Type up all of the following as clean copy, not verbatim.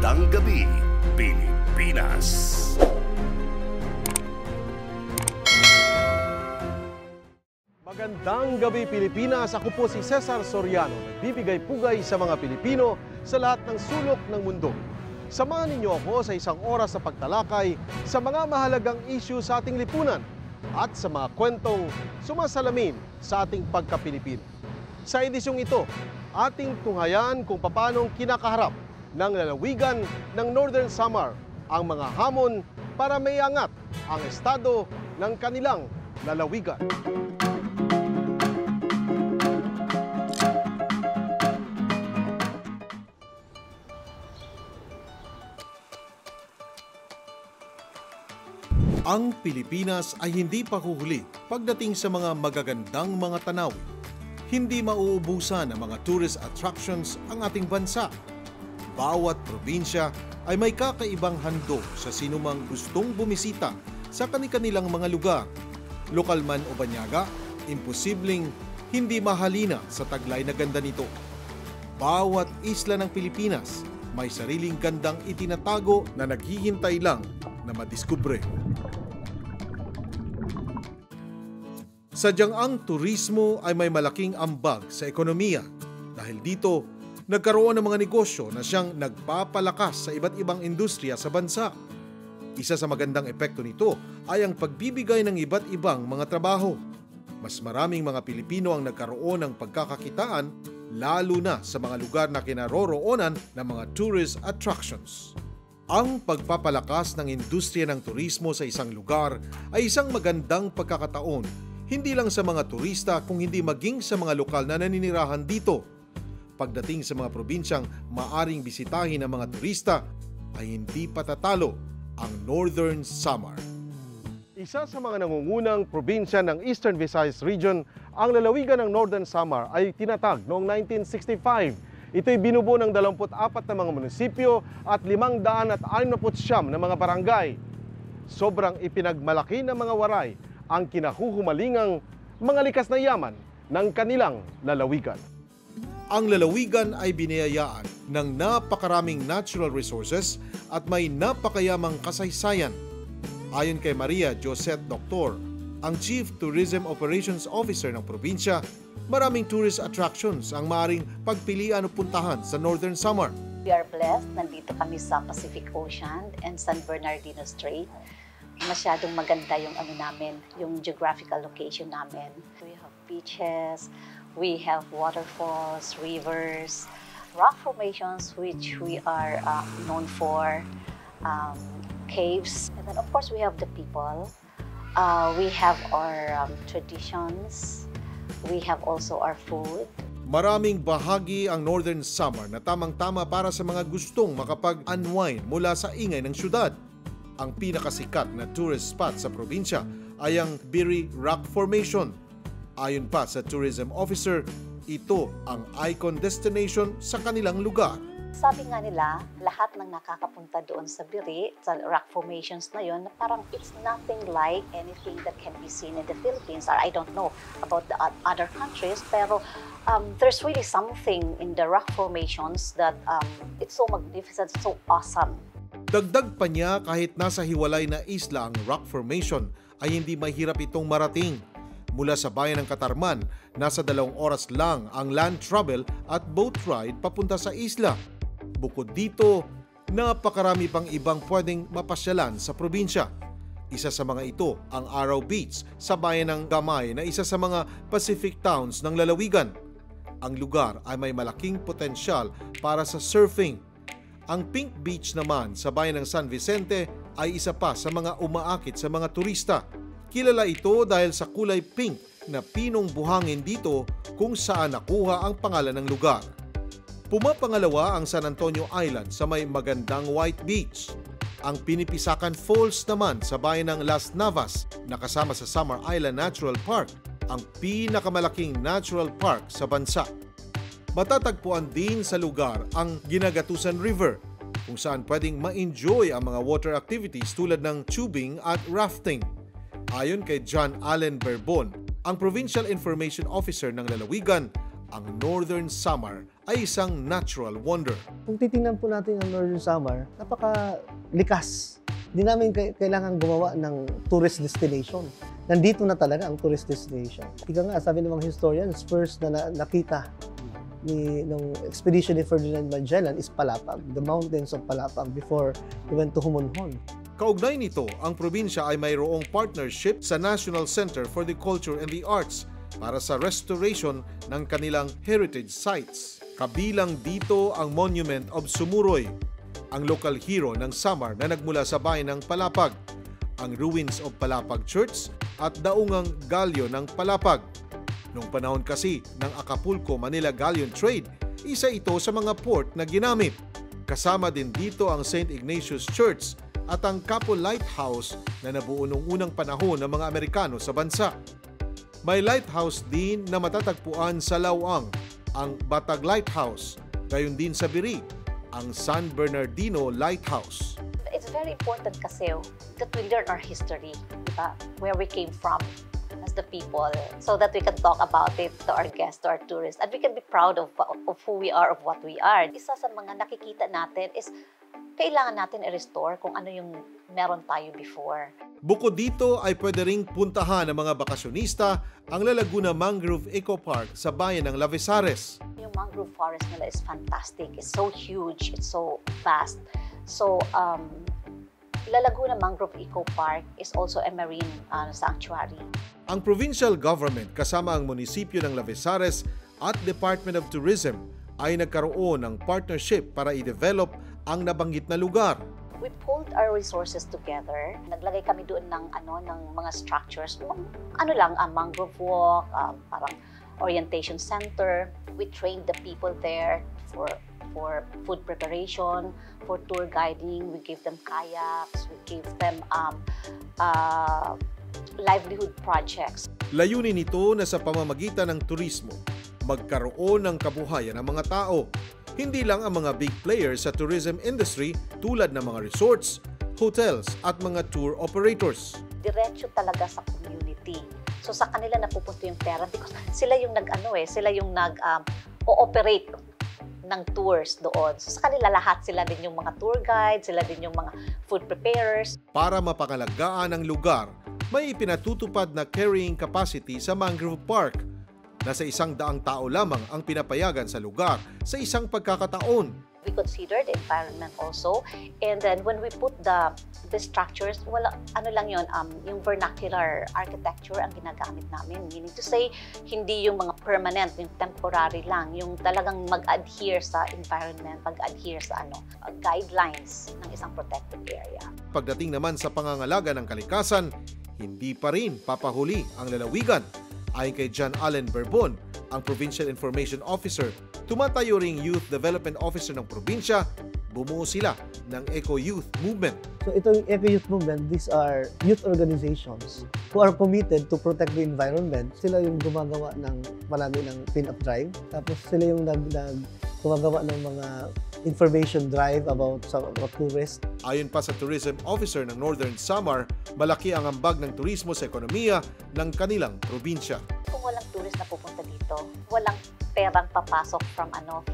Magandang Gabi Pilipinas. Magandang Gabi Pilipinas. Ako po si Ceasar Soriano. Nagbibigay pugay sa mga Pilipino sa lahat ng sulok ng mundo. Samahan ninyo ako sa isang oras sa pagtalakay sa mga mahalagang issue sa ating lipunan at sa mga kwentong sumasalamin sa ating pagka-Pilipino. Sa edisyong ito, ating tunghayan kung paanong kinakaharap ng lalawigan ng Northern Samar ang mga hamon para maiangat ang estado ng kanilang lalawigan. Ang Pilipinas ay hindi pa huhuli pagdating sa mga magagandang mga tanawin. Hindi mauubusan ng mga tourist attractions ang ating bansa. Bawat probinsya ay may kakaibang handog sa sinumang gustong bumisita sa kani-kanilang mga lugar. Lokal man o banyaga, imposibleng hindi mahalina sa taglay na ganda nito. Bawat isla ng Pilipinas may sariling gandang itinatago na naghihintay lang na madiskubre. Sadyang ang turismo ay may malaking ambag sa ekonomiya dahil dito nagkaroon ng mga negosyo na siyang nagpapalakas sa iba't ibang industriya sa bansa. Isa sa magandang epekto nito ay ang pagbibigay ng iba't ibang mga trabaho. Mas maraming mga Pilipino ang nagkaroon ng pagkakakitaan lalo na sa mga lugar na kinaroroonan ng mga tourist attractions. Ang pagpapalakas ng industriya ng turismo sa isang lugar ay isang magandang pagkakataon hindi lang sa mga turista kung hindi maging sa mga lokal na naninirahan dito. Pagdating sa mga probinsyang maaring bisitahin ng mga turista ay hindi patatalo ang Northern Samar. Isa sa mga nangungunang probinsya ng Eastern Visayas Region, ang lalawigan ng Northern Samar ay tinatag noong 1965. Ito'y binubuo ng 24 na mga munisipyo at 569 na mga barangay. Sobrang ipinagmalaki ng mga waray ang kinahuhumalingang mga likas na yaman ng kanilang lalawigan. Ang lalawigan ay biniyayaan ng napakaraming natural resources at may napakayamang kasaysayan. Ayon kay Maria Josette Doctor, ang Chief Tourism Operations Officer ng probinsya, maraming tourist attractions ang maaring pagpilian o puntahan sa Northern Samar. We are blessed. Nandito kami sa Pacific Ocean and San Bernardino Strait. Masyadong maganda yung yung geographical location namin. We have beaches, we have waterfalls, rivers, rock formations which we are known for, caves, and then of course we have the people. We have our traditions. We have also our food. Maraming bahagi ang Northern Samar na tamang-tama para sa mga gustong makapag-unwind mula sa ingay ng syudad. Ang pinakasikat na tourist spot sa probinsya ay ang Biri Rock Formation. Ayon pa sa tourism officer, ito ang icon destination sa kanilang lugar. Sabi nga nila, lahat ng nakakapunta doon sa Biri, sa rock formations na yun, parang it's nothing like anything that can be seen in the Philippines. Or I don't know about the other countries, pero there's really something in the rock formations that it's so magnificent, so awesome. Dagdag pa niya, kahit nasa hiwalay na isla ang rock formation, ay hindi mahirap itong marating. Mula sa bayan ng Katarman, nasa 2 oras lang ang land travel at boat ride papunta sa isla. Bukod dito, napakarami pang ibang pwedeng mapasyalan sa probinsya. Isa sa mga ito ang Araw Beach sa bayan ng Gamay na isa sa mga Pacific towns ng lalawigan. Ang lugar ay may malaking potensyal para sa surfing. Ang Pink Beach naman sa bayan ng San Vicente ay isa pa sa mga umaakit sa mga turista. Kilala ito dahil sa kulay pink na pinong buhangin dito kung saan nakuha ang pangalan ng lugar. Pumapangalawa ang San Antonio Island sa may magandang White Beach. Ang Pinipisakan Falls naman sa bayan ng Las Navas na kasama sa Samar Island Natural Park, ang pinakamalaking natural park sa bansa. Matatagpuan din sa lugar ang Ginagatusan River, kung saan pwedeng ma-enjoy ang mga water activities tulad ng tubing at rafting. Ayon kay John Allen Berbon, ang Provincial Information Officer ng lalawigan, ang Northern Samar ay isang natural wonder. Kung titingnan po natin ang Northern Samar, napakalikas. Hindi namin kailangan gumawa ng tourist destination. Nandito na talaga ang tourist destination. Ika nga, sabi ng mga historians, first na nakita ng expedition ni Ferdinand Magellan is Palapag, the mountains of Palapag before he went to Humonhon. Kaugnay nito, ang probinsya ay mayroong partnership sa National Center for the Culture and the Arts para sa restoration ng kanilang heritage sites. Kabilang dito ang Monument of Sumuroy, ang local hero ng Samar na nagmula sa bayan ng Palapag, ang ruins of Palapag Church at daungang galyo ng Palapag. Noong panahon kasi ng Acapulco-Manila Galleon Trade, isa ito sa mga port na ginamit. Kasama din dito ang St. Ignatius Church at ang Capo Lighthouse na nabuo noong unang panahon ng mga Amerikano sa bansa. May lighthouse din na matatagpuan sa Lawang, ang Batag Lighthouse, gayon din sa Biri, ang San Bernardino Lighthouse. It's very important kasi that we learn our history, diba? Where we came from as the people, so that we can talk about it to our guests, to our tourists, and we can be proud of who we are, of what we are. Isa sa mga nakikita natin is kailangan natin i-restore kung ano yung meron tayo before. Bukod dito ay pwede ring puntahan ng mga bakasyonista ang La Laguna Mangrove Eco Park sa bayan ng Lavezares. Yung mangrove forest nila is fantastic. It's so huge. It's so vast. So, La Laguna Mangrove Eco Park is also a marine sanctuary. Ang provincial government kasama ang munisipyo ng Lavezares at Department of Tourism ay nagkaroon ng partnership para i-develop ang nabanggit na lugar. We pulled our resources together. Naglagay kami doon ng mga structures. Mangrove walk, parang orientation center. We trained the people there for food preparation, for tour guiding. We gave them kayaks. We gave them livelihood projects. Layunin nito na sa pamamagitan ng turismo, magkaroon ng kabuhayan ng mga tao. Hindi lang ang mga big players sa tourism industry tulad ng mga resorts, hotels at mga tour operators. Diretso talaga sa community. So sa kanila napupunta yung pera because sila yung nag-ooperate ng tours doon. So sa kanila lahat, sila din yung mga tour guides, sila din yung mga food preparers. Para mapangalagaan ang lugar, may ipinatutupad na carrying capacity sa Mangrove Park. Nasa 100 tao lamang ang pinapayagan sa lugar sa isang pagkakataon. We consider the environment also, and then when we put the structures, yung vernacular architecture ang ginagamit namin. Meaning to say, hindi yung mga permanent, yung temporary lang, yung talagang mag-adhere sa environment, mag-adhere sa guidelines ng isang protected area. Pagdating naman sa pangangalaga ng kalikasan, hindi pa rin papahuli ang lalawigan. Ayon kay John Allen Berbon, ang Provincial Information Officer, tumatayo ring Youth Development Officer ng probinsya, bumuo sila ng Eco-Youth Movement. So itong Eco-Youth Movement, these are youth organizations who are committed to protect the environment. Sila yung gumagawa ng marami ng clean-up drive. Tapos sila yung gumagawa ng mga information drive about sa mga tourists. Ayon pa sa Tourism Officer ng Northern Samar, malaki ang ambag ng turismo sa ekonomiya ng kanilang probinsya. Kung walang tourist na pupunta dito, walang perang papasok from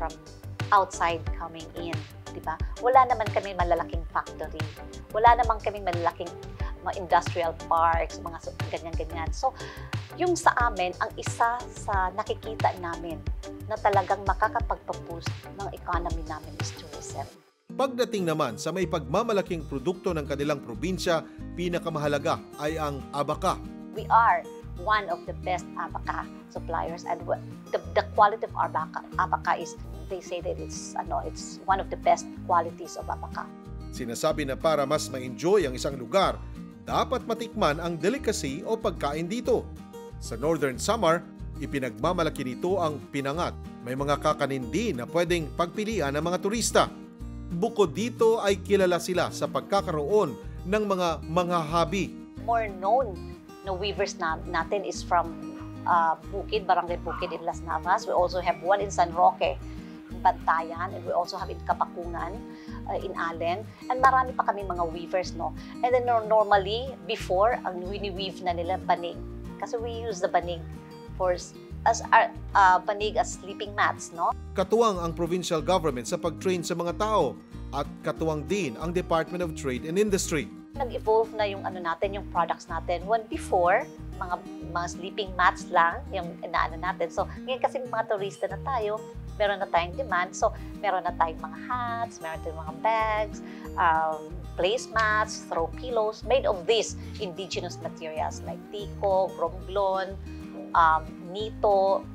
outside coming in, di ba? Wala naman kami malalaking factory. Wala naman kami malalaking mga industrial parks, mga ganyan-ganyan. So, yung sa amin, ang isa sa nakikita namin na talagang makakapagpa-boost ng economy namin is tourism. Pagdating naman sa may pagmamalaking produkto ng kanilang probinsya, pinakamahalaga ay ang abaka. We are one of the best abaca suppliers, and the quality of abaca is, they say that it's one of the best qualities of abaca. Sinasabi na para mas ma-enjoy ang isang lugar, dapat matikman ang delicacy o pagkain dito. Sa Northern Samar, ipinagmamalaki nito ang pinangat. May mga kakanin din na pwedeng pagpilian ng mga turista. Bukod dito ay kilala sila sa pagkakaroon ng mga hobby. More known na weavers natin is from Barangay Bukid in Las Navas. We also have one in San Roque, in Bantayan, and we also have in Kapakungan, in Allen. And marami pa kami mga weavers, no? And then normally, before, ang wini-weave na nila banig. Kasi we use the banig for as banig as sleeping mats, no? Katuwang ang provincial government sa pag-train sa mga tao at katuwang din ang Department of Trade and Industry. Nag-evolve na yung natin, yung products natin. When before, mga sleeping mats lang yung inaano natin. So, ngayon kasi mga turista na tayo, meron na tayong demand. So, meron na tayong mga hats, meron tayong mga bags, placemats, throw pillows, made of these indigenous materials like tiko, romblon, nito,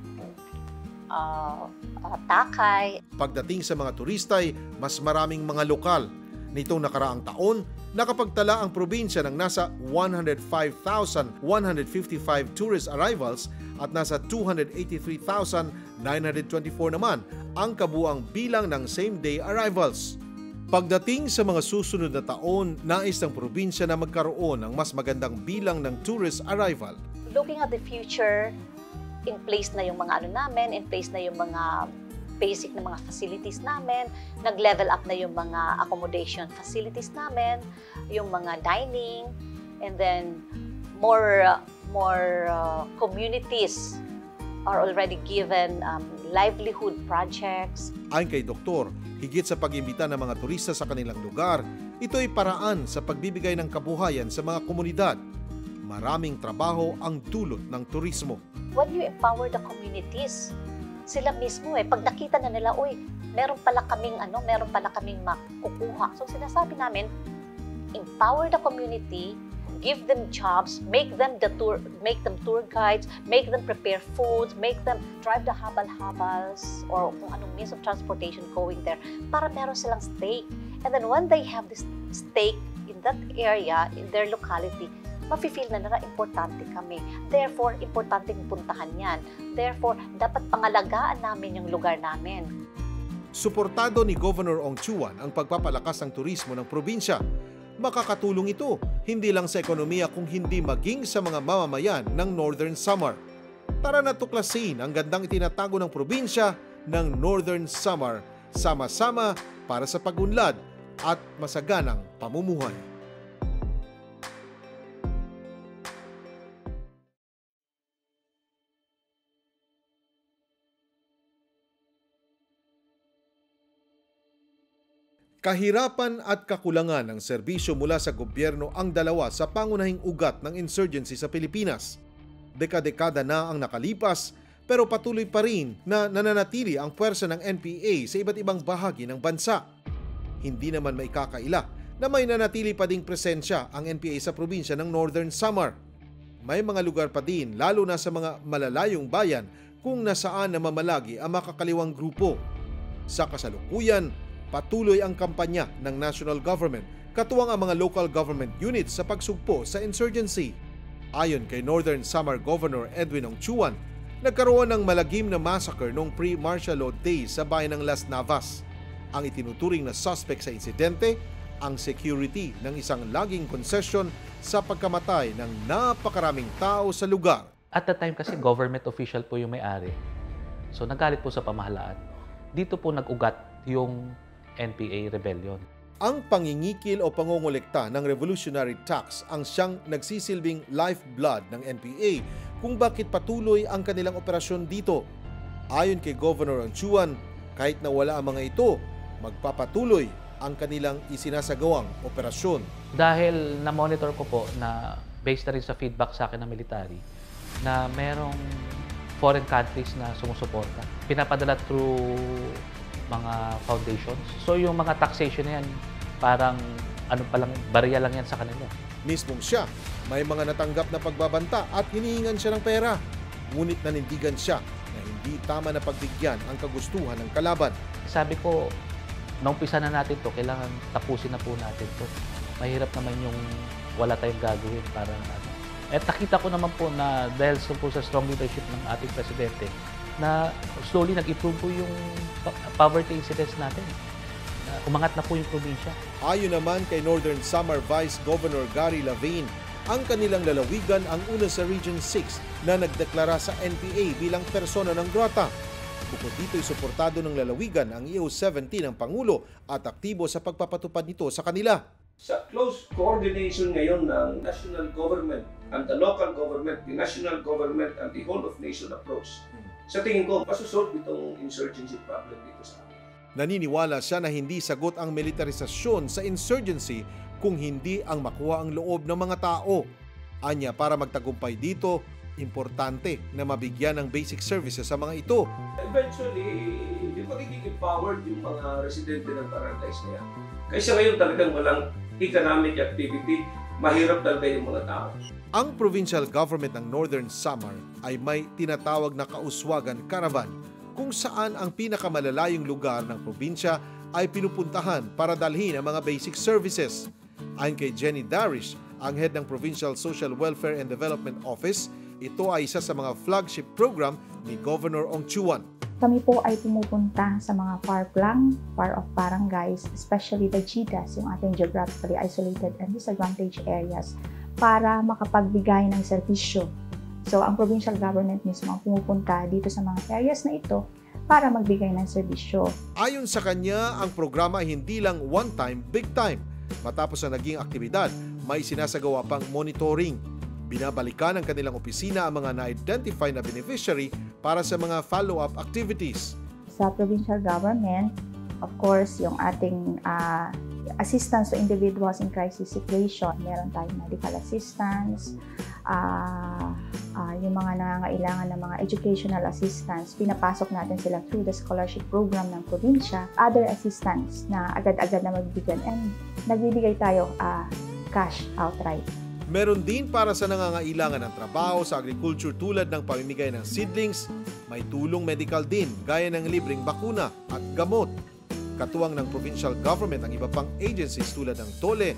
takay. Pagdating sa mga turistay, mas maraming mga lokal. Nitong nakaraang taon, nakapagtala ang probinsya ng nasa 105,155 tourist arrivals at nasa 283,924 naman ang kabuang bilang ng same-day arrivals. Pagdating sa mga susunod na taon, nais ng probinsya na magkaroon ng mas magandang bilang ng tourist arrival. Looking at the future, in place na yung mga namin, in place na yung mga basic na mga facilities namin, nag-level up na yung mga accommodation facilities namin, yung mga dining, and then more communities are already given livelihood projects. Ayon kay Doktor, higit sa pag-imbita ng mga turista sa kanilang lugar, ito'y paraan sa pagbibigay ng kabuhayan sa mga komunidad. Maraming trabaho ang dulot ng turismo. When you empower the communities, sila mismo pag nakita na nila, meron pala kaming makukuha. So sinasabi namin, empower the community, give them jobs, make them tour guides, make them prepare foods, make them drive the habal-habals or kung anong means of transportation going there para meron silang stake. And then when they have this stake in that area, in their locality, mafe-feel na nila importante kami. Therefore, importanteng puntahan yan. Therefore, dapat pangalagaan namin yung lugar namin. Suportado ni Governor Ong Chuan ang pagpapalakas ng turismo ng probinsya. Makakatulong ito hindi lang sa ekonomiya kung hindi maging sa mga mamamayan ng Northern Samar. Tara na tuklasin ang gandang itinatago ng probinsya ng Northern Samar. Sama-sama para sa pag-unlad at masaganang pamumuhay. Kahirapan at kakulangan ng serbisyo mula sa gobyerno ang dalawa sa pangunahing ugat ng insurgency sa Pilipinas. Dekada-dekada na ang nakalipas pero patuloy pa rin na nananatili ang puwersa ng NPA sa iba't ibang bahagi ng bansa. Hindi naman maikakaila na may nanatili pa ding presensya ang NPA sa probinsya ng Northern Samar. May mga lugar pa din lalo na sa mga malalayong bayan kung nasaan namamalagi ang makakaliwang grupo. Sa kasalukuyan, patuloy ang kampanya ng national government, katuwang ang mga local government units sa pagsugpo sa insurgency. Ayon kay Northern Samar Governor Edwin Ong Chuan, nagkaroon ng malagim na massacre noong pre-martial law days sa bayan ng Las Navas. Ang itinuturing na suspect sa insidente, ang security ng isang laging concession sa pagkamatay ng napakaraming tao sa lugar. At the time kasi government official po yung may-ari. So nagalit po sa pamahalaan. Dito po nag-ugat yung NPA rebellion. Ang pangingikil o pangongolekta ng revolutionary tax ang siyang nagsisilbing lifeblood ng NPA kung bakit patuloy ang kanilang operasyon dito. Ayon kay Governor Ong Chuan, kahit na wala ang mga ito, magpapatuloy ang kanilang isinasagawang operasyon. Dahil na-monitor ko po na based na rin sa feedback sa akin ng military na merong foreign countries na sumusuporta. Pinapadala through mga foundations. So yung mga taxation na yan, parang barya lang yan sa kanila. Mismong siya, may mga natanggap na pagbabanta at hinihingan siya ng pera. Ngunit nanindigan siya na hindi tama na pagbigyan ang kagustuhan ng kalaban. Sabi ko, naumpisa na natin to, kailangan tapusin na po natin to. Mahirap naman yung wala tayong gagawin para At nakita ko naman po na dahil po sa strong leadership ng ating presidente, na slowly nag-improve po yung poverty incidence natin. Umangat na po yung probinsya. Ayon naman kay Northern Samar Vice Governor Gary Lavin, ang kanilang lalawigan ang una sa Region 6 na nagdeklara sa NPA bilang persona ng grata. Bukod dito'y suportado ng lalawigan ang EO-17 ng Pangulo at aktibo sa pagpapatupad nito sa kanila. Sa close coordination ngayon ng national government and the local government, the national government, and the whole of nation approach, sa tingin ko, masusolve itong insurgency problem dito sa amin. Naniniwala siya na hindi sagot ang militarisasyon sa insurgency kung hindi ang makuha ang loob ng mga tao. Anya, para magtagumpay dito, importante na mabigyan ng basic services sa mga ito. Eventually, yung magiging empowered yung mga residente ng barangays na yan. Kaysa ngayon talagang walang economic activity, mahirap talaga yung mga tao. Ang provincial government ng Northern Samar ay may tinatawag na kauswagan caravan kung saan ang pinakamalalayong lugar ng probinsya ay pinupuntahan para dalhin ang mga basic services. Ayon kay Jenny Darish, ang head ng Provincial Social Welfare and Development Office, ito ay isa sa mga flagship program ni Governor Ong Chuan. Kami po ay pumupunta sa mga far-off barangays, especially the GDAS, yung ating geographically isolated and disadvantaged areas, para makapagbigay ng serbisyo. So, ang provincial government mismo ang pumupunta dito sa mga areas na ito para magbigay ng serbisyo. Ayon sa kanya, ang programa ay hindi lang one time, big time. Matapos ang naging aktibidad, may sinasagawa pang monitoring. Binabalikan ng kanilang opisina ang mga na-identify na beneficiary para sa mga follow-up activities. Sa provincial government, of course, yung ating assistance to individuals in crisis situation. Meron tayong medical assistance, yung mga nangangailangan ng mga educational assistance, pinapasok natin sila through the scholarship program ng probinsya. Other assistance na agad-agad na magbibigyan, and nagbibigay tayo cash outright. Meron din para sa nangangailangan ng trabaho sa agriculture tulad ng pamimigay ng seedlings, may tulong medical din gaya ng libreng bakuna at gamot. Katuwang ng provincial government ang iba pang agencies tulad ng TOLE,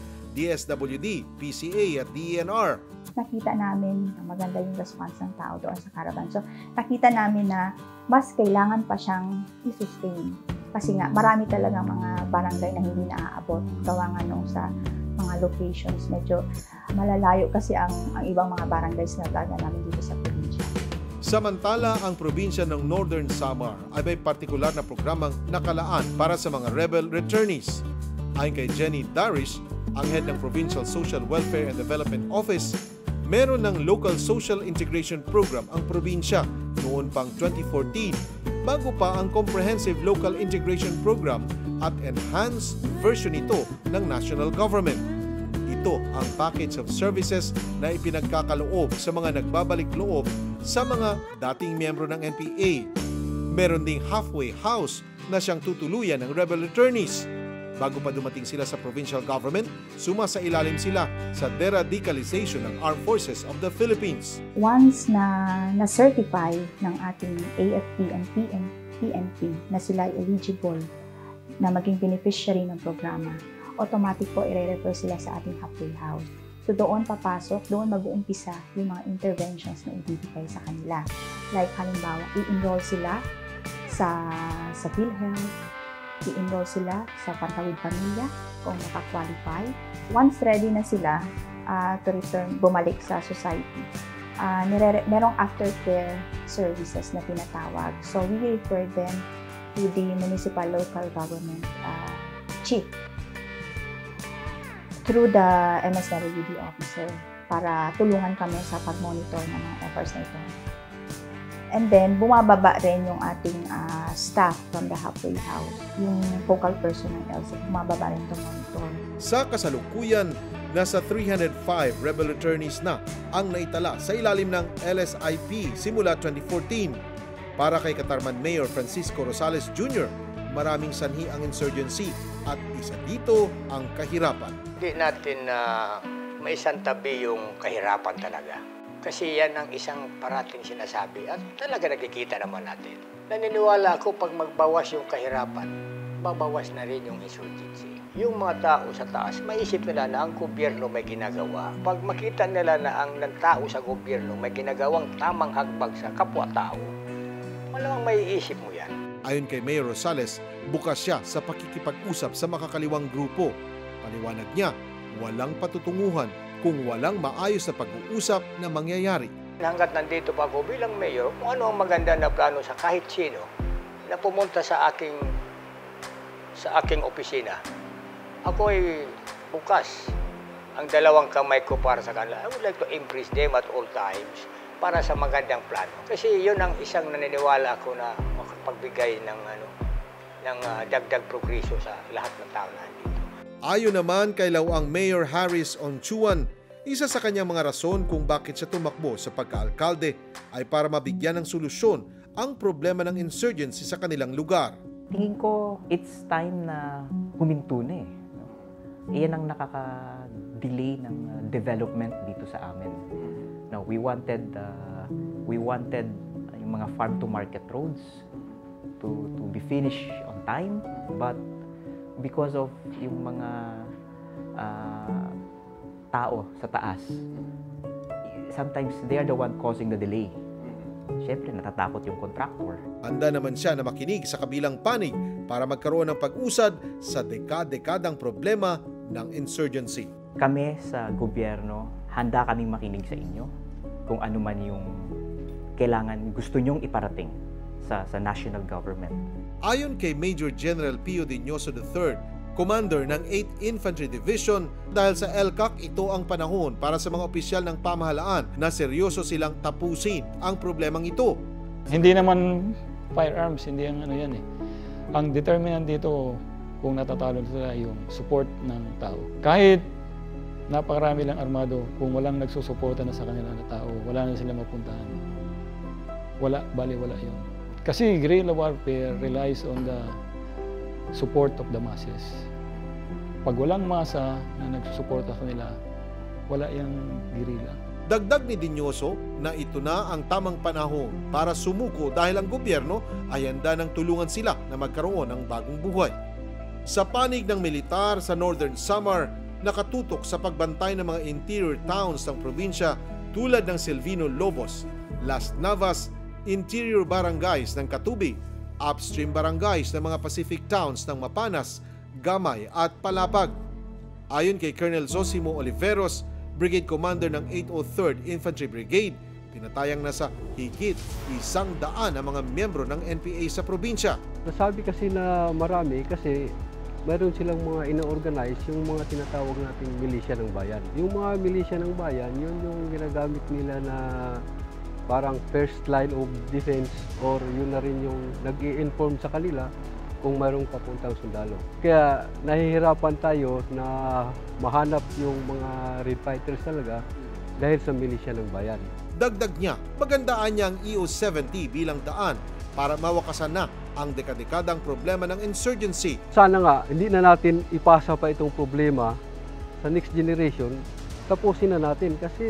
DSWD, PCA at DENR. Nakita namin na maganda yung response ng tao doon sa caravan. So nakita namin na mas kailangan pa siyang i-sustain. Kasi nga marami talagang mga barangay na hindi naaabot. Gawa nga nung sa mga locations, medyo malalayo kasi ang ibang mga barangays na talaga namin dito sa probinsya. Samantala, ang probinsya ng Northern Samar ay may partikular na programang nakalaan para sa mga rebel returnees. Ayon kay Jenny Darish, ang head ng Provincial Social Welfare and Development Office, meron ng Local Social Integration Program ang probinsya noon pang 2014, bago pa ang Comprehensive Local Integration Program at enhanced version nito ng national government. Ito ang package of services na ipinagkakaloob sa mga nagbabalik loob sa mga dating miyembro ng NPA. Meron ding halfway house na siyang tutuluyan ng rebel returnees. Bago pa dumating sila sa provincial government, sumasa-ilalim sila sa deradicalization ng Armed Forces of the Philippines. Once na-certify ng ating AFP and PNP na sila eligible na maging beneficiary ng programa, automatic po i-refer sila sa ating halfway house. So doon papasok, doon mag-uumpisa yung mga interventions na ibibigay sa kanila. Like halimbawa, i-enroll sila sa PhilHealth, i-enroll sila sa Pantawid Pamilya kung makakwalify. Once ready na sila to return, bumalik sa society, merong aftercare services na tinatawag. So we refer them to the municipal local government chief through the MSWD officer para tulungan kami sa pag-monitor ng mga efforts na ito. And then, bumababa rin yung ating staff from the halfway house. Yung focal person ng LC, bumababa rin itong monitor. Sa kasalukuyan, nasa 305 rebel returnees na ang naitala sa ilalim ng LSIP simula 2014. Para kay Katarman Mayor Francisco Rosales Jr., maraming sanhi ang insurgency at isa dito ang kahirapan. Hindi natin maisantabi yung kahirapan talaga. Kasi yan ang isang parating sinasabi at talaga nakikita naman natin. Naniniwala ako pag magbawas yung kahirapan, babawas na rin yung insurgency. Yung mga tao sa taas, maisip nila na ang gobyerno may ginagawa. Pag makita nila na ang tao sa gobyerno may ginagawang tamang hagbag sa kapwa-tao, malamang maiisip mo yan. Ayon kay Mayor Rosales, bukas siya sa pakikipag-usap sa makakaliwang grupo. Paliwanag niya, walang patutunguhan kung walang maayos na pag-uusap na mangyayari. Hanggat nandito pa ako bilang mayor, kung ano ang maganda na plano sa kahit sino na pumunta sa aking opisina, ako ay bukas ang dalawang kamay ko para sa kanila. I would like to embrace them at all times para sa magandang plano. Kasi yun ang isang naniniwala ko na makapagbigay ng dagdag progreso sa lahat ng tao na dito. Ayon naman kay Lawang Mayor Harris Onchuan, isa sa kanyang mga rason kung bakit siya tumakbo sa pagkaalkalde ay para mabigyan ng solusyon ang problema ng insurgency sa kanilang lugar. Tingin ko, it's time na huminto na eh. Iyan ang nakaka-delay ng development dito sa amin. No, we wanted yung mga farm-to-market roads to be finished on time, but because of yung mga tao sa taas, sometimes they are the one causing the delay. Siyempre, natatakot yung contractor. Handa naman siya na makinig sa kabilang panig para magkaroon ng pag-usad sa dekadang problema ng insurgency. Kami sa gobyerno, handa kaming makinig sa inyo kung ano man yung kailangan gusto nyong iparating sa national government. Ayon kay Major General Pio Diñoso III, Commander ng 8th Infantry Division, dahil sa LCAC ito ang panahon para sa mga opisyal ng pamahalaan na seryoso silang tapusin ang problemang ito. Hindi naman firearms, hindi ang ano yan eh. Ang determinant dito kung natatalo sila yung support ng tao. Kahit napakarami lang armado, kung walang nagsusuporta na sa kanila na tao, wala na sila mapuntahan. Wala yun. Kasi guerrilla warfare relies on the support of the masses. Pag walang masa na nagsusuporta sa kanila, wala yung guerrilla. Dagdag ni Diñoso na ito na ang tamang panahon para sumuko dahil ang gobyerno ay handa ng tulungan sila na magkaroon ng bagong buhay. Sa panig ng militar sa Northern Samar, nakatutok sa pagbantay ng mga interior towns ng probinsya tulad ng Silvino Lobos, Las Navas, interior barangays ng Katubi, upstream barangays ng mga Pacific towns ng Mapanas, Gamay at Palapag. Ayon kay Colonel Zosimo Oliveros, Brigade Commander ng 803rd Infantry Brigade, tinatayang nasa higit 100 ang mga miyembro ng NPA sa probinsya. Nasabi kasi na marami kasi mayroon silang mga ina-organize yung mga tinatawag nating milisya ng bayan. Yung mga milisya ng bayan, yun yung ginagamit nila na parang first line of defense or yun na rin yung nag-i-inform sa kanila kung mayroong papuntang sundalo. Kaya nahihirapan tayo na mahanap yung mga red fighters talaga dahil sa milisya ng bayan. Dagdag niya, magandaan niya ang EO-70 bilang daan para mawakasan na ang dekadang problema ng insurgency. Sana nga, hindi na natin ipasa pa itong problema sa next generation, tapusin na natin kasi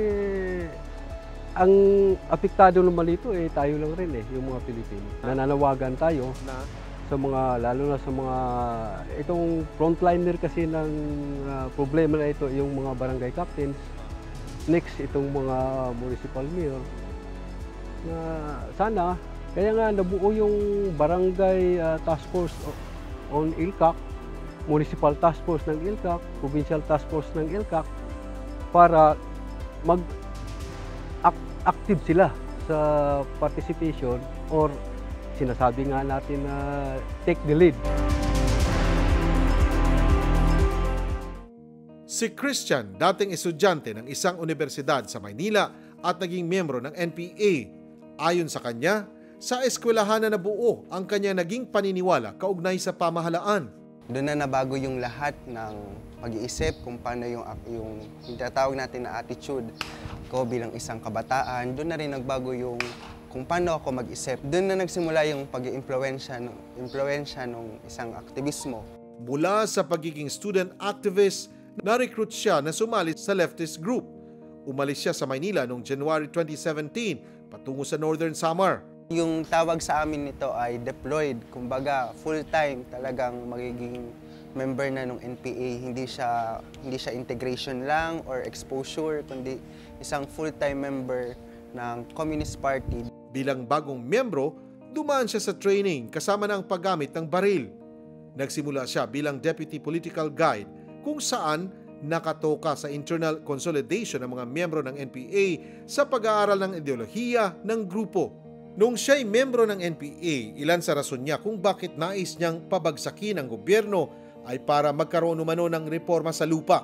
ang apektado naman dito tayo lang rin yung mga Pilipino. Nananawagan tayo sa mga, lalo na sa mga, itong frontliner kasi ng problema na ito, yung mga barangay captains, next itong mga municipal mayor, na sana, kaya nga nabuo yung barangay task force on ILCAC, municipal task force ng ILCAC, provincial task force ng ILCAC, para active sila sa participation or sinasabi nga natin na take the lead. Si Christian, dating estudyante ng isang universidad sa Maynila at naging miyembro ng NPA. Ayon sa kanya, sa eskwelahan na nabuo ang kanya naging paniniwala kaugnay sa pamahalaan. Doon na nabago yung lahat ng pag-iisip kung paano yung tinatawag natin na attitude ko bilang isang kabataan. Doon na rin nagbago yung kung paano ako mag-isip. Doon na nagsimula yung pag-impluwensya ng isang aktivismo. Mula sa pagiging student activist, na-recruit siya na sumali sa leftist group. Umalis siya sa Maynila noong January 2017 patungo sa Northern Samar. Yung tawag sa amin nito ay deployed, kumbaga full-time talagang magiging member na ng NPA. Hindi siya integration lang or exposure, kundi isang full-time member ng Communist Party. Bilang bagong miyembro, dumaan siya sa training kasama ng paggamit ng baril. Nagsimula siya bilang Deputy Political Guide kung saan nakatoka sa internal consolidation ng mga miyembro ng NPA sa pag-aaral ng ideolohiya ng grupo. Noong siya'y miyembro ng NPA, ilan sa rason niya kung bakit nais niyang pabagsakin ang gobyerno ay para magkaroon umano ng reforma sa lupa.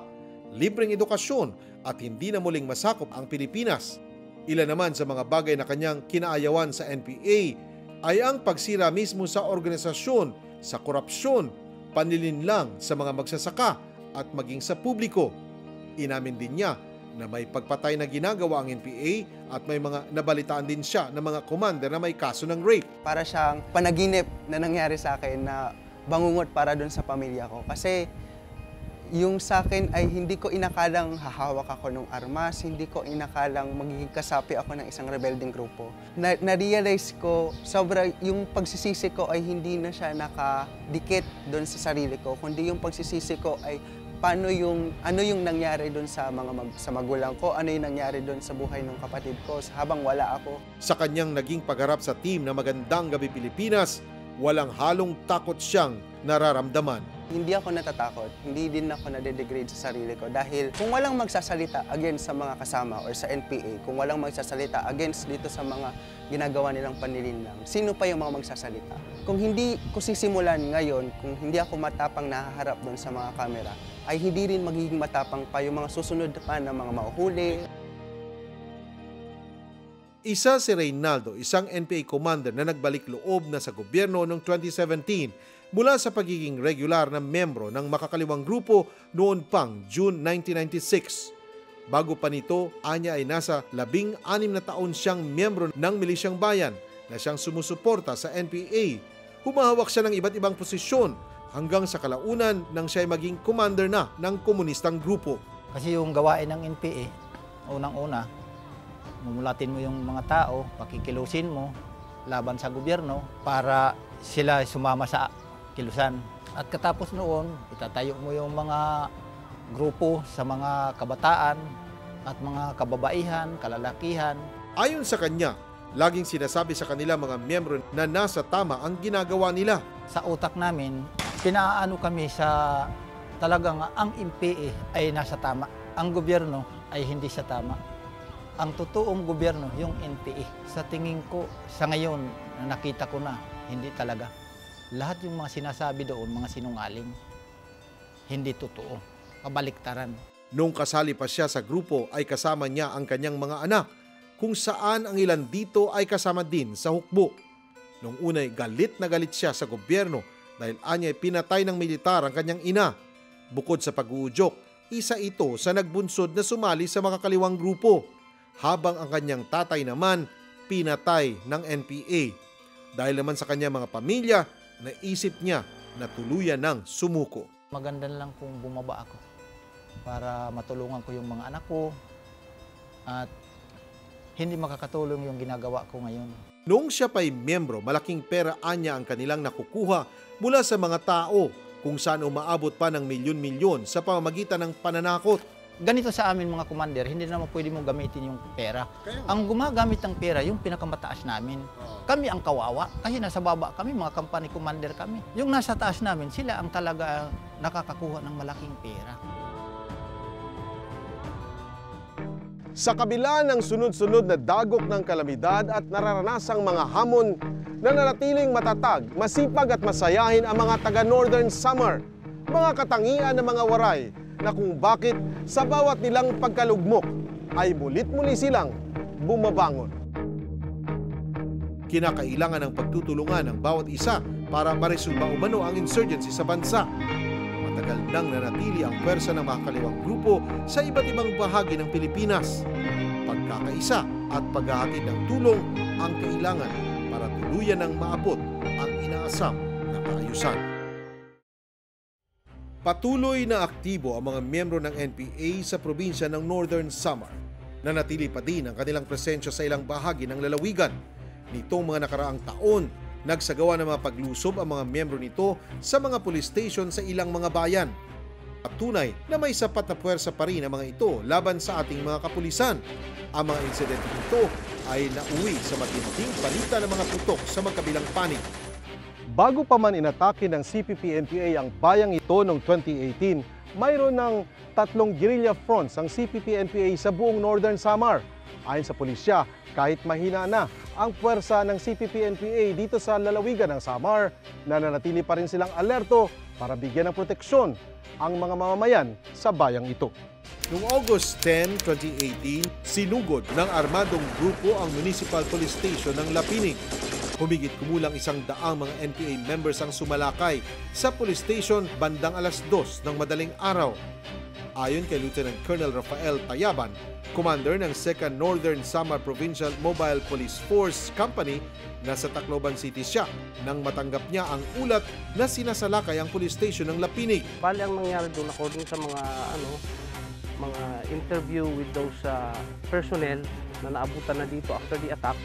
libreng edukasyon at hindi na muling masakop ang Pilipinas. Ilan naman sa mga bagay na kanyang kinaayawan sa NPA ay ang pagsira mismo sa organisasyon, sa korupsyon, panlilinlang sa mga magsasaka at maging sa publiko. Inamin din niya na may pagpatay na ginagawa ang NPA at may mga nabalitaan din siya ng mga commander na may kaso ng rape. Para siyang panaginip na nangyari sa akin na bangungot para doon sa pamilya ko. Kasi yung sa akin ay hindi ko inakalang hahawak ako ng armas, hindi ko inakalang magiging kasapi ako ng isang rebelding grupo. Na-realize ko, sobra yung pagsisisi ko ay hindi na siya nakadikit doon sa sarili ko, kundi yung pagsisisi ko ay ano yung nangyari doon sa magulang ko, ano yung nangyari doon sa buhay ng kapatid ko habang wala ako. Sa kanyang naging pagharap sa team na Magandang Gabi Pilipinas, walang halong takot siyang nararamdaman. Hindi ako natatakot, hindi din ako nade-degrade sa sarili ko dahil kung walang magsasalita against sa mga kasama or sa NPA, kung walang magsasalita against dito sa mga ginagawa nilang panlilinlang, sino pa yung mga magsasalita? Kung hindi ko sisimulan ngayon, kung hindi ako matapang nahaharap doon sa mga kamera, ay hindi rin magiging matapang pa yung mga susunod pa na mga mauhuli. Isa si Reynaldo, isang NPA commander na nagbalik loob na sa gobyerno noong 2017 mula sa pagiging regular na membro ng makakaliwang grupo noon pang June 1996. Bago pa nito, anya ay nasa 16 na taon siyang miyembro ng Milisyang Bayan na siyang sumusuporta sa NPA. Humahawak siya ng iba't ibang posisyon hanggang sa kalaunan nang siya ay maging commander na ng komunistang grupo. Kasi yung gawain ng NPA, unang-una, mumulatin mo yung mga tao, pakikilusin mo laban sa gobyerno para sila sumama sa kilusan. At katapos noon, itatayo mo yung mga grupo sa mga kabataan at mga kababaihan, kalalakihan. Ayon sa kanya, laging sinasabi sa kanila mga miyembro na nasa tama ang ginagawa nila. Sa utak namin, pinaano kami sa talagang ang NPA ay nasa tama. Ang gobyerno ay hindi sa tama. Ang totoong gobyerno, yung NPA. Sa tingin ko, sa ngayon, nakita ko na, hindi talaga. Lahat yung mga sinasabi doon, mga sinungaling, hindi totoo, kabaliktaran. Nung kasali pa siya sa grupo ay kasama niya ang kanyang mga anak, kung saan ang ilan dito ay kasama din sa hukbo. Nung unay galit na galit siya sa gobyerno dahil anya ay pinatay ng militar ang kanyang ina. Bukod sa pag-uudyok, isa ito sa nagbunsod na sumali sa mga kaliwang grupo, habang ang kanyang tatay naman pinatay ng NPA. Dahil naman sa kanyang mga pamilya, naisip niya na tuluyan ng sumuko. Maganda lang kung bumaba ako para matulungan ko yung mga anak ko at hindi makakatulong yung ginagawa ko ngayon. Noong siya pa'y miyembro, malaking pera anya ang kanilang nakukuha mula sa mga tao kung saan umaabot pa ng milyon-milyon sa pamamagitan ng pananakot. Ganito sa amin mga commander, hindi naman pwede mo gamitin yung pera. Ang gumagamit ng pera, yung pinakamataas namin. Kami ang kawawa, kasi nasa baba kami, mga company commander kami. Yung nasa taas namin, sila ang talaga nakakakuha ng malaking pera. Sa kabila ng sunod-sunod na dagok ng kalamidad at nararanasang mga hamon, nananatiling matatag, masipag at masayahin ang mga taga-Northern Samar, mga katangian ng mga waray, na kung bakit sa bawat nilang pagkalugmok ay mulit-muli silang bumabangon. Kinakailangan ng pagtutulungan ng bawat isa para maresolba umano ang insurgency sa bansa. Matagal nang nanatili ang pwersa ng mga kaliwang grupo sa iba't ibang bahagi ng Pilipinas. Pagkakaisa at paghahatid ng tulong ang kailangan para tuluyan ng maabot ang inaasam na kaayusan. Patuloy na aktibo ang mga miyembro ng NPA sa probinsya ng Northern Samar. Nanatili pa din ang kanilang presensya sa ilang bahagi ng lalawigan. Nitong mga nakaraang taon, nagsagawa ng mga paglusob ang mga miyembro nito sa mga police station sa ilang mga bayan. At tunay na may sapat na puwersa pa rin ang mga ito laban sa ating mga kapulisan. Ang mga insidente nito ay nauwi sa matinding palitan ng mga putok sa magkabilang panig. Bago pa man inatake ng CPP-NPA ang bayang ito noong 2018, mayroon ng 3 guerrilla fronts ang CPP-NPA sa buong Northern Samar. Ayon sa pulisya, kahit mahina na ang puwersa ng CPP-NPA dito sa lalawigan ng Samar, nananatili pa rin silang alerto para bigyan ng proteksyon ang mga mamamayan sa bayang ito. Noong August 10, 2018, sinugod ng armadong grupo ang Municipal Police Station ng Lapinig. Humigit kumulang 100 mga NPA members ang sumalakay sa police station bandang alas 2 ng madaling araw. Ayon kay Lieutenant Colonel Rafael Tayaban, commander ng 2nd Northern Samar Provincial Mobile Police Force Company, nasa Tacloban City siya nang matanggap niya ang ulat na sinasalakay ang police station ng Lapinig. Bali ang nangyari doon according sa mga interview with those personnel na naabutan na dito after the attack.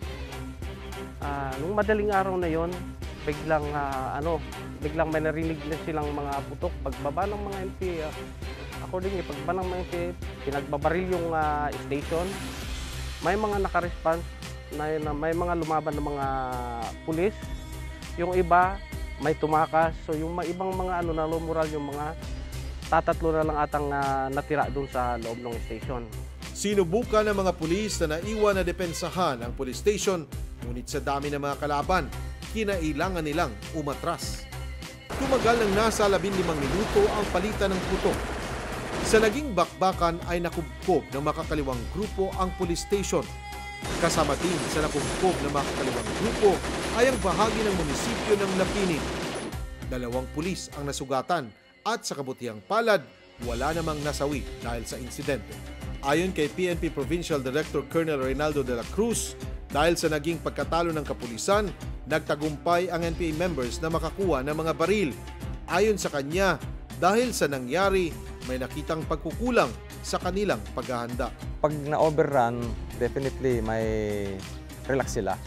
Nung madaling araw na yon, biglang may narinig na silang mga putok pagbaba ng mga NPA. Accordingly, pagbaba ng mga NPA, pinagbabaril yung station. May mga naka-response na may mga lumaban ng mga pulis. Yung iba may tumakas. So yung ibang mga nalumural yung mga tatatlo na lang atang natira doon sa loob ng station. Sinubukan ng mga pulis na naiwan na depensahan ang police station, ngunit sa dami ng mga kalaban, kinailangan nilang umatras. Tumagal ng nasa 15 minuto ang palitan ng putok. Sa naging bakbakan ay nakubkob ng makakaliwang grupo ang police station. Kasama din sa nakubkob ng makakaliwang grupo ay ang bahagi ng munisipyo ng Lapinig. 2 pulis ang nasugatan at sa kabutihang palad, wala namang nasawi dahil sa insidente. Ayon kay PNP Provincial Director Colonel Reynaldo de la Cruz, dahil sa naging pagkatalo ng kapulisan, nagtagumpay ang NPA members na makakuha ng mga baril. Ayon sa kanya, dahil sa nangyari, may nakitang pagkukulang sa kanilang paghahanda. Pag na-overrun, definitely may relax sila.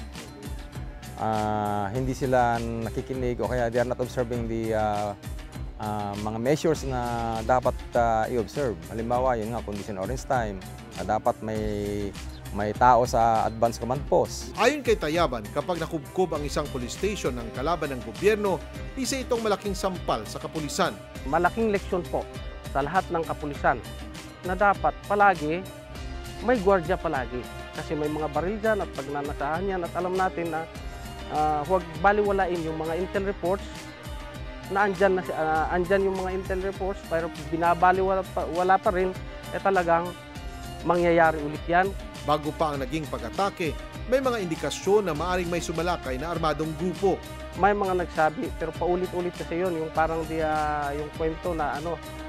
Hindi sila nakikinig o kaya they are not observing the mga measures na dapat i-observe. Halimbawa, yun nga, condition orange time, na dapat may tao sa advance command post. Ayon kay Tayaban, kapag nakubkob ang isang police station ng kalaban ng gobyerno, isa itong malaking sampal sa kapulisan. Malaking leksyon po sa lahat ng kapulisan na dapat palagi may gwardiya palagi. Kasi may mga baril dyan at pagnanasahan yan at alam natin na huwag baliwalain yung mga intel reports na andyan yung mga intel reports pero binabaliwala pa rin, talagang mangyayari ulit yan. Bago pa ang naging pag-atake, may mga indikasyon na maaring may sumalakay na armadong grupo. May mga nagsabi pero paulit-ulit kasi yun, yung parang yung kwento na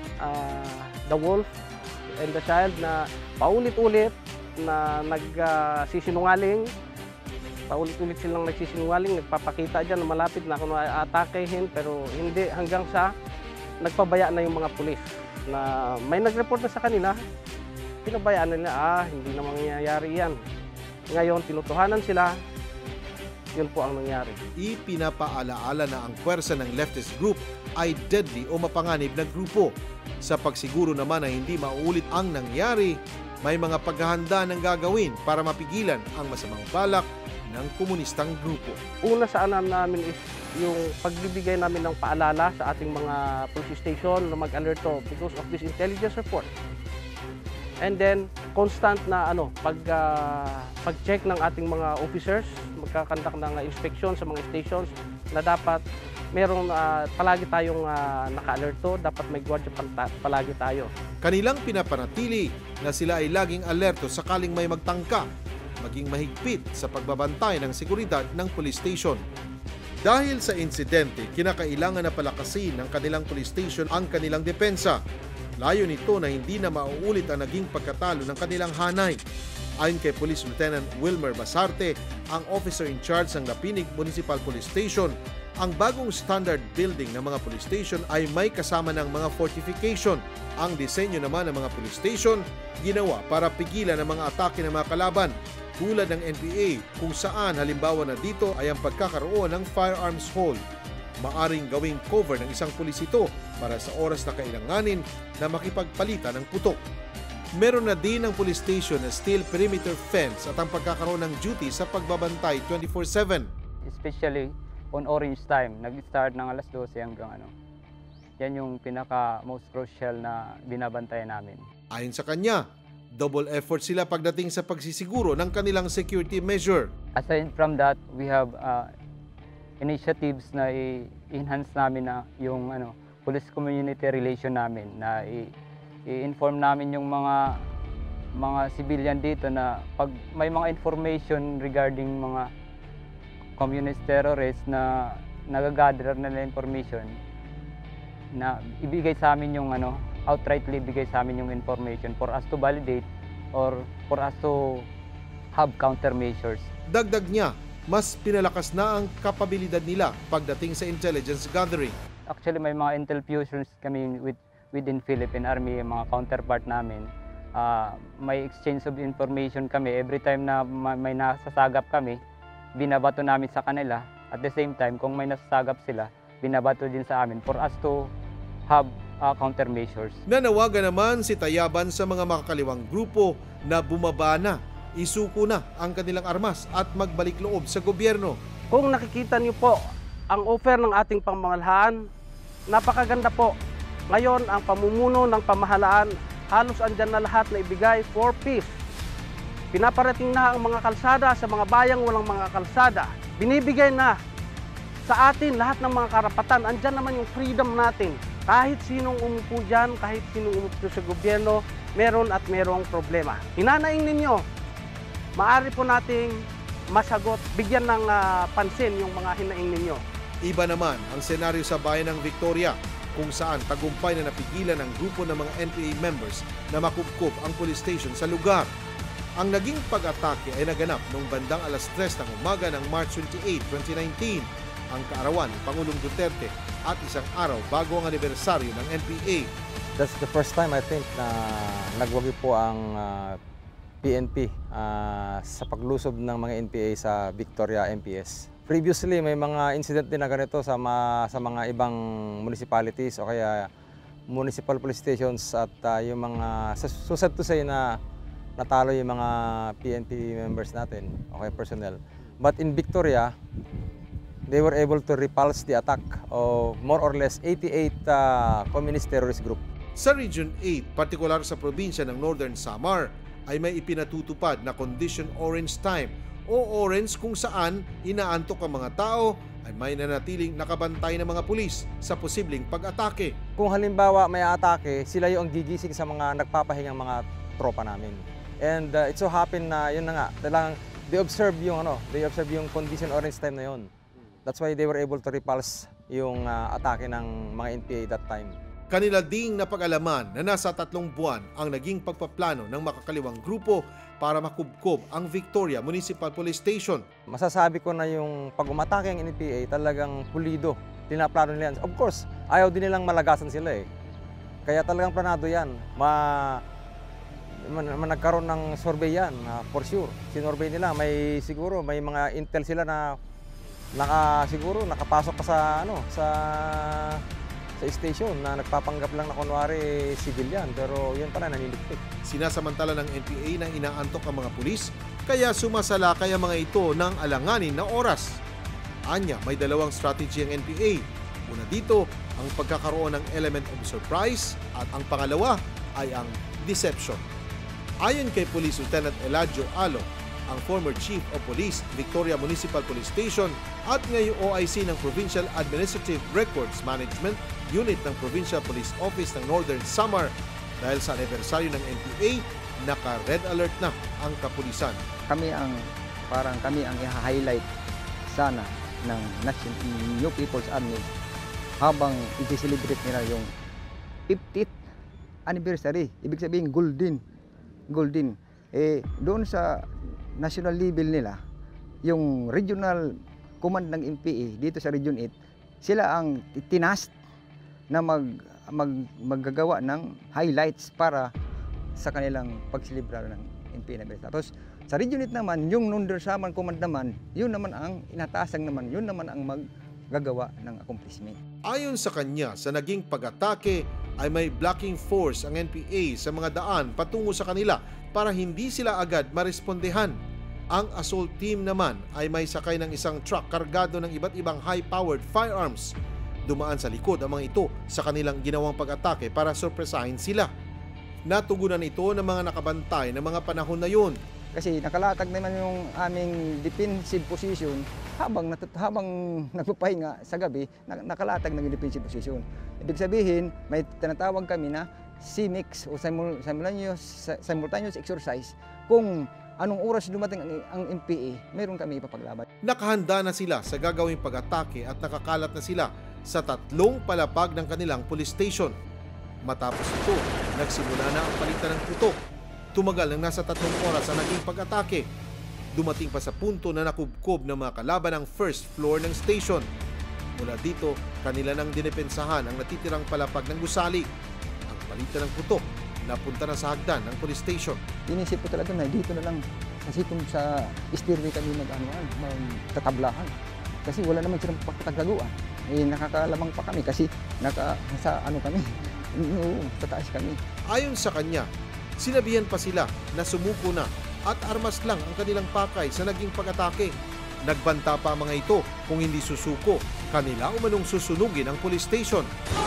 the wolf and the child na paulit-ulit na nagsisinungaling. Paulit-ulit silang nagsisinungaling, nagpapakita dyan na malapit na kung atakehin pero hindi, hanggang sa nagpabaya na yung mga pulis na may nag-report na sa kanila, pinabayaan na nila, hindi na mangyayari yan. Ngayon, tinutuhanan sila, yun po ang nangyari. Ipinapaalaala na ang puwersa ng leftist group ay deadly o mapanganib na grupo. Sa pagsiguro naman na hindi mauulit ang nangyari, may mga paghahanda ng gagawin para mapigilan ang masamang balak ng komunistang grupo. Una sa namin is yung pagbibigay namin ng paalala sa ating mga police station na mag-alerto because of this intelligence report. And then, constant na pag-check ng ating mga officers, magkakandak ng inspection sa mga stations na dapat merong palagi tayong naka-alerto, dapat may gwardiya palagi tayo. Kanilang pinapanatili na sila ay laging alerto sakaling may magtangka, maging mahigpit sa pagbabantay ng seguridad ng police station. Dahil sa insidente, kinakailangan na palakasin ng kanilang police station ang kanilang depensa. Layo nito na hindi na mauulit ang naging pagkatalo ng kanilang hanay. Ayon kay Police Lieutenant Wilmer Basarte, ang officer in charge ng Lapinig Municipal Police Station, ang bagong standard building ng mga police station ay may kasama ng mga fortification. Ang disenyo naman ng mga police station, ginawa para pigilan ang mga atake ng mga kalaban, tulad ng NPA, kung saan halimbawa na dito ay ang pagkakaroon ng firearms hole. Maaring gawing cover ng isang pulis ito para sa oras na kailanganin na makipagpalitan ng putok. Meron na din ang police station na steel perimeter fence at ang pagkakaroon ng duty sa pagbabantay 24/7. Especially on orange time, nag-start ng alas 12 hanggang yan yung pinaka most crucial na binabantayan namin. Ayon sa kanya, double effort sila pagdating sa pagsisiguro ng kanilang security measure. Aside from that, we have initiatives na i-enhance namin na yung police community relation namin na i-inform namin yung mga civilian dito na pag may mga information regarding mga communist terrorists na nagagather na information, na ibigay sa amin yung outrightly ibigay sa amin yung information for us to validate or for us to have countermeasures. Dagdag niya, mas pinalakas na ang kapabilidad nila pagdating sa intelligence gathering. Actually, may mga intel fusions kami within Philippine Army, mga counterpart namin. May exchange of information kami. Every time na may nasasagap kami, binabato namin sa kanila. At the same time, kung may nasasagap sila, binabato din sa amin for us to have countermeasures. Nanawagan naman si Tayaban sa mga makakaliwang grupo na bumaba na, isuko na ang kanilang armas at magbalik loob sa gobyerno. Kung nakikita niyo po ang offer ng ating pamahalaan, napakaganda po. Ngayon, ang pamumuno ng pamahalaan, halos andyan na lahat na ibigay for peace. Pinaparating na ang mga kalsada sa mga bayang walang mga kalsada. Binibigay na sa atin lahat ng mga karapatan. Andyan naman yung freedom natin. Kahit sinong umupo dyan, kahit sinong umupo sa gobyerno, meron at merong problema. Hinanaing ninyo, maaari po nating masagot, bigyan ng pansin yung mga hinaing ninyo. Iba naman ang senaryo sa bayan ng Victoria, kung saan tagumpay na napigilan ng grupo ng mga NPA members na makupkup ang police station sa lugar. Ang naging pag-atake ay naganap noong bandang alas 3 ng umaga ng March 28, 2019, ang kaarawan ni Pangulong Duterte at isang araw bago ang anibersaryo ng NPA. That's the first time I think na nagwagi po ang PNP sa paglusob ng mga NPA sa Victoria MPS. Previously, may mga incident din na ganito sa mga ibang municipalities o kaya municipal police stations at yung mga, so sad to say na natalo yung mga PNP members natin, okay, personnel. But in Victoria, they were able to repulse the attack of more or less 88 communist terrorist group. Sa Region 8, partikular sa probinsya ng Northern Samar, ay may ipinatutupad na Condition Orange Time o orange kung saan inaantok ang mga tao ay may nanatiling nakabantay ng mga pulis sa posibleng pag-atake. Kung halimbawa may atake, sila yung gigising sa mga nagpapahingang mga tropa namin. And it so happened na yun na nga, talagang they observe yung Condition Orange Time na yun. That's why they were able to repulse yung atake ng mga NPA that time. Kanila ding napag-alaman na nasa 3 buwan ang naging pagpaplano ng makakaliwang grupo para makubkob ang Victoria Municipal Police Station. Masasabi ko na yung pag-umatake ang NPA talagang pulido. Tinaplano nila yan. Of course, ayaw din nilang malagasan sila eh. Kaya talagang planado yan. Nagkaroon ng survey yan, for sure. Sinorvey nila, siguro may mga intel sila na nakapasok pa sa station na nagpapanggap lang na kunwari civilian, pero yun pala naniligpit. Sinasamantala ng NPA na inaantok ang mga pulis, kaya sumasalakay ang mga ito ng alanganin na oras. Anya, may dalawang strategy ang NPA. Una dito, ang pagkakaroon ng element of surprise at ang pangalawa ay ang deception. Ayon kay Police Lieutenant Eladio Alo, ang former Chief of Police, Victoria Municipal Police Station at ngayong OIC ng Provincial Administrative Records Management Unit ng Provincial Police Office ng Northern Samar, dahil sa anibersaryo ng NPA, naka-red alert na ang kapulisan. Kami ang i-highlight sana ng New People's Army habang i-celebrate nila yung 50th anniversary. Ibig sabihin golden. Doon sa national level nila, yung regional command ng NPA dito sa Region 8, sila ang tinast na maggagawa ng highlights para sa kanilang pagsilibrar ng NPA na. Tapos sa Region 8 naman, yung Northern Samar Command naman, yun naman ang inatasang naman, yun naman ang maggagawa ng accomplishment. Ayon sa kanya, sa naging pag-atake ay may blocking force ang NPA sa mga daan patungo sa kanila para hindi sila agad marespondehan. Ang assault team naman ay may sakay ng isang truck kargado ng iba't ibang high-powered firearms. Dumaan sa likod ang mga ito sa kanilang ginawang pag-atake para sorpresahin sila. Natugunan ito ng mga nakabantay ng mga panahon na yun. Kasi nakalatag naman yung aming defensive position habang nagpapahinga sa gabi, nakalatag ng defensive position. Ibig sabihin, may tinatawag kami na CMEX o simultaneous exercise. Kung anong oras dumating ang NPA, meron kami ipapaglaban. Nakahanda na sila sa gagawing pag-atake at nakakalat na sila sa 3 palapag ng kanilang police station. Matapos ito, nagsimula na ang palitan ng putok. Tumagal ng nasa 3 oras ang naging pag-atake. Dumating pa sa punto na nakubkob ng mga kalaban ang first floor ng station. Mula dito, kanila nang dinepensahan ang natitirang palapag ng gusali. Ang palitan ng putok, napunta na sa hagdan ng police station. Inisip ko talaga na dito na lang kasi kung sa stairway kami magtatablahan. Kasi wala naman silang pagtagaluan. Nakakalamang pa kami kasi sa taas kami. Ayon sa kanya, sinabihan pa sila na sumuko na at armas lang ang kanilang pakay sa naging pag-atake. Nagbanta pa ang mga ito kung hindi susuko, kanila umanong susunugin ang police station.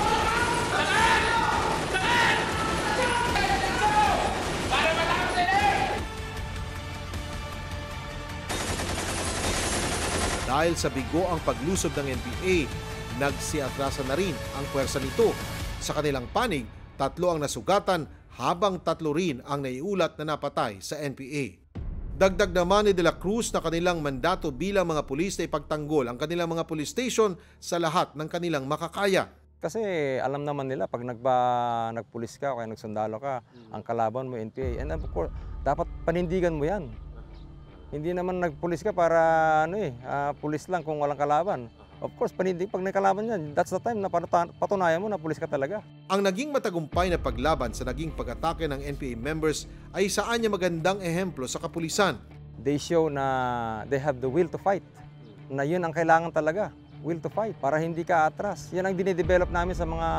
Dahil sa bigo ang paglusob ng NPA, nagsiatrasan na rin ang pwersa nito. Sa kanilang panig, 3 ang nasugatan habang 3 rin ang naiulat na napatay sa NPA. Dagdag naman ni De la Cruz na kanilang mandato bilang mga pulis na ipagtanggol ang kanilang mga police station sa lahat ng kanilang makakaya. Kasi alam naman nila pag nagpulis ka o kaya nagsundalo ka, ang kalaban mo NPA. And of course, dapat panindigan mo yan. Hindi naman nagpulis ka para pulis lang kung walang kalaban. Of course, pag nagkalaban yan, that's the time na patunayan mo na pulis ka talaga. Ang naging matagumpay na paglaban sa naging pag-atake ng NPA members ay saan niya magandang ehemplo sa kapulisan. They show na they have the will to fight. Na yun ang kailangan talaga, will to fight, para hindi ka atras. Yan ang dinidevelop namin sa mga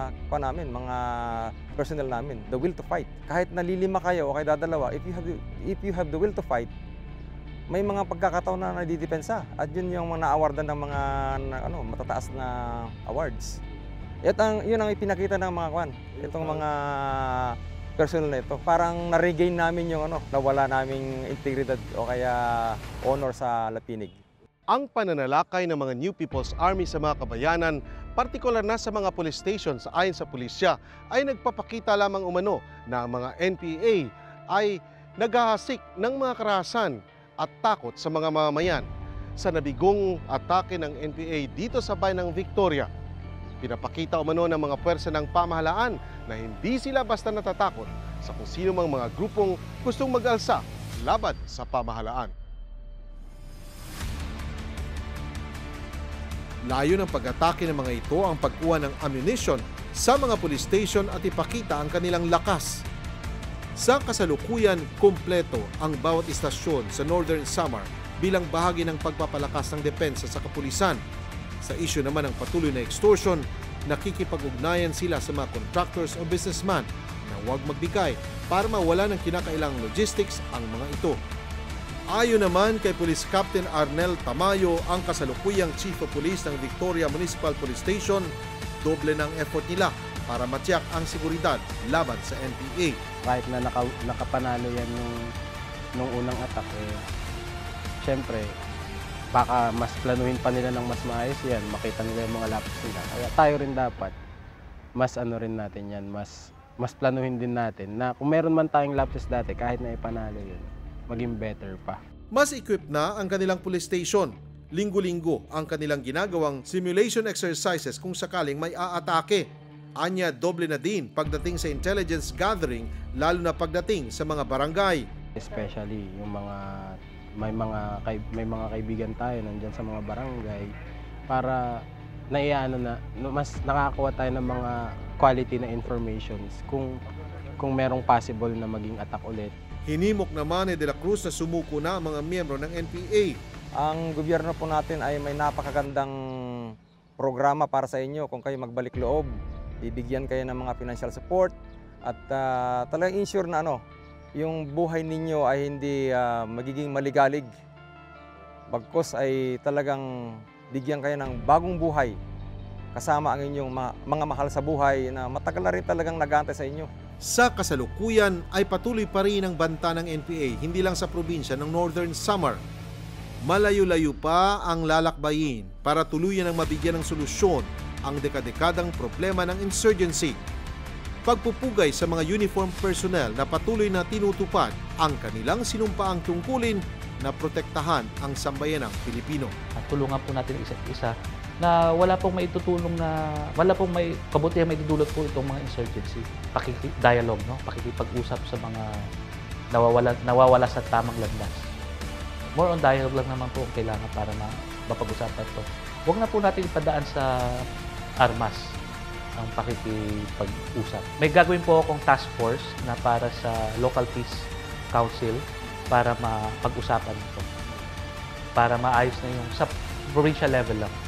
personnel namin, the will to fight. Kahit nalilima kayo o kayo dadalawa, if you have the will to fight, may mga pagkakataon na nadidepensa at yun yung mga na-awardan ng mga matataas na awards. Yun ang ipinakita ng itong mga personnel na ito. Parang na-regain namin yung nawala naming integridad o kaya honor sa lapinig. Ang pananalakay ng mga New People's Army sa mga kabayanan, partikular na sa mga police stations ayon sa pulisya, ay nagpapakita lamang umano na ang mga NPA ay naghahasik ng mga karahasan at takot sa mga mamamayan. Sa nabigong atake ng NPA dito sa bayan ng Victoria, pinapakita umano ng mga pwersa ng pamahalaan na hindi sila basta natatakot sa kung sino mang mga grupong gustong mag-alsa laban sa pamahalaan. Layo ng pag-atake ng mga ito ang pagkuha ng ammunition sa mga police station at ipakita ang kanilang lakas. Sa kasalukuyan, kumpleto ang bawat istasyon sa Northern Samar bilang bahagi ng pagpapalakas ng depensa sa kapulisan. Sa isyu naman ng patuloy na extortion, nakikipag-ugnayan sila sa mga contractors o businessman na huwag magbigay para mawala ng kinakailangang logistics ang mga ito. Ayon naman kay Police Captain Arnel Tamayo, ang kasalukuyang Chief of Police ng Victoria Municipal Police Station, doble ng effort nila para matiyak ang seguridad laban sa NPA. Kahit na nakapanalo yan nung unang attack, syempre, baka mas planuhin pa nila ng mas maayos yan, makita nila yung mga lapses nila. Kaya tayo rin dapat, mas rin natin yan, mas planuhin din natin na kung meron man tayong lapses dati, kahit na ipanalo yun, maging better pa. Mas equipped na ang kanilang police station. Linggo-linggo ang kanilang ginagawang simulation exercises kung sakaling may aatake. Anya, doble na din pagdating sa intelligence gathering, lalo na pagdating sa mga barangay. Especially yung may mga kaibigan tayo nandiyan sa mga barangay para mas nakakakuha tayo ng mga quality na informations kung merong possible na maging attack ulit. Hinimok naman ni De la Cruz na sumuko na ang mga miyembro ng NPA. Ang gobyerno po natin ay may napakagandang programa para sa inyo kung kayo magbalik loob. Bibigyan kayo ng mga financial support at talagang ensure na yung buhay ninyo ay hindi magiging maligalig. Bagkus ay talagang bigyan kayo ng bagong buhay kasama ang inyong mga mahal sa buhay na matagal na rin talagang nag-aantay sa inyo. Sa kasalukuyan ay patuloy pa rin ang banta ng NPA, hindi lang sa probinsya ng Northern Samar. Malayo-layo pa ang lalakbayin para tuluyan ang mabigyan ng solusyon ang dekadekadang problema ng insurgency. pagpupugay sa mga uniform personnel na patuloy na tinutupad ang kanilang sinumpaang tungkulin na protektahan ang sambayanang Pilipino. At tulungan po natin isa't isa na wala pong maitutulong na, wala pong may kabutihan may dudulot po itong mga insurgency. Pakiki-dialogue, no? Pakikipag-usap sa mga nawawala sa tamang landas. More on dialogue lang naman po ang kailangan para mapag-usapan ito. Huwag na po natin ipadaan sa armas ang pakikipag-usap. May gagawin po akong task force na para sa Local Peace Council para mapag-usapan ito. Para maayos na yung sa provincial level lang.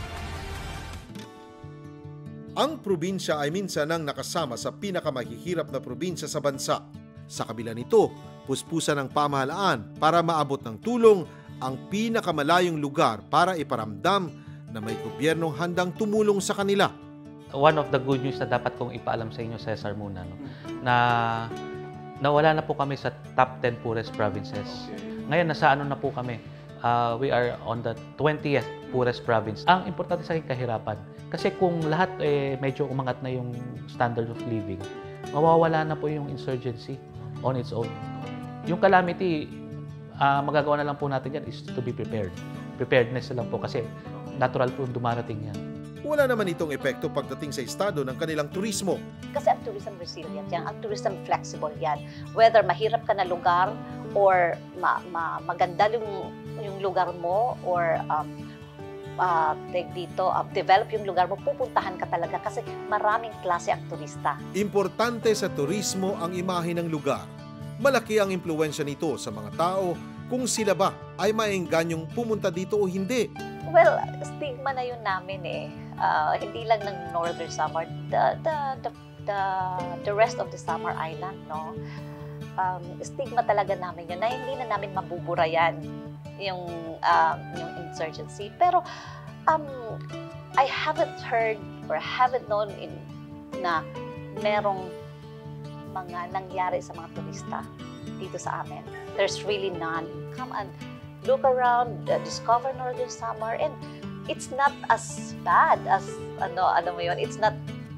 Ang probinsya ay minsan ang nakasama sa pinakamahihirap na probinsya sa bansa. Sa kabila nito, puspusan ng pamahalaan para maabot ng tulong ang pinakamalayong lugar para iparamdam na may gobyernong handang tumulong sa kanila. One of the good news na dapat kong ipaalam sa inyo, Ceasar, muna, no? Na nawala na po kami sa top 10 poorest provinces. Ngayon, nasa ano na po kami? We are on the 20th poorest province. Ang importante sa akin, kahirapan. Kasi kung lahat medyo umangat na yung standard of living, mawawala na po yung insurgency on its own. Yung calamity, magagawa na lang po natin yan is to be prepared. Preparedness lang po kasi natural po dumarating yan. Wala naman itong epekto pagdating sa estado ng kanilang turismo. Kasi ang tourism resilient yan, ang tourism flexible yan. Whether mahirap ka na lugar or maganda yung lugar mo or develop yung lugar mo, pupuntahan ka talaga kasi maraming klase ang turista. Importante sa turismo ang imahe ng lugar. Malaki ang impluwensya nito sa mga tao kung sila ba ay maengganyong pumunta dito o hindi. Well, stigma na yun namin eh. Hindi lang ng Northern Samar, the rest of the Samar Island, no? Stigma talaga namin yun na hindi na namin mabubura yan, yung insurgency. Pero I haven't heard or haven't known na merong mga nangyari sa mga turista dito sa amin. There's really none. Come and look around, discover Northern Samar, and it's not as bad as mo yun. It's not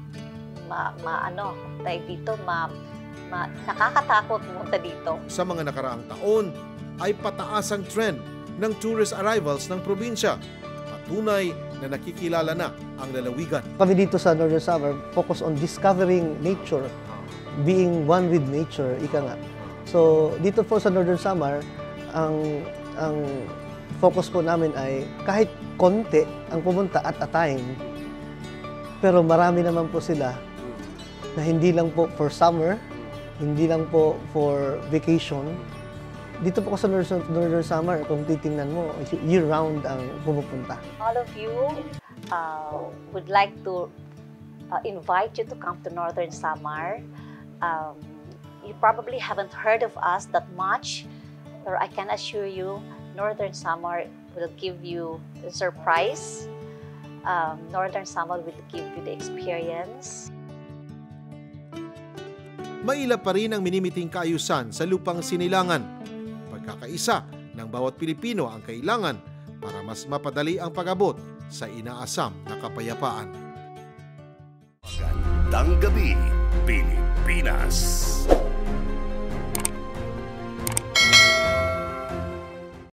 nakakatakot pumunta dito. Sa mga nakaraang taon ay pataas ang trend ng tourist arrivals ng probinsya. Patunay na nakikilala na ang lalawigan. Kami dito sa Northern Samar, focus on discovering nature, being one with nature, ika nga. So dito po sa Northern Samar, ang focus po namin ay kahit konti ang pumunta at a time, pero marami naman po sila na hindi lang po for summer, hindi lang po for vacation. Dito po sa Northern Samar, kung titingnan mo, year-round ang pumupunta. All of you would like to invite you to come to Northern Samar. You probably haven't heard of us that much, or I can assure you, Northern Samar will give you a surprise. Northern Samar will give you the experience. Maila pa rin ang minimiting kaayusan sa lupang sinilangan. Pagkakaisa ng bawat Pilipino ang kailangan para mas mapadali ang pag-abot sa inaasam na kapayapaan. Magandang Gabi Pilipinas.